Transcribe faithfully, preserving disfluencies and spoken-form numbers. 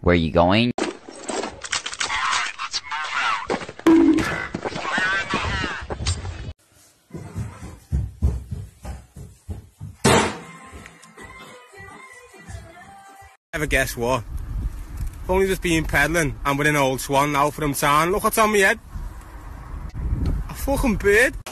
Where are you going? Alright, let's move out. Fire in the hole. Ever guess what? I've only just been peddling and we're in Old Swan now from town. Look what's on my head. A fucking bird.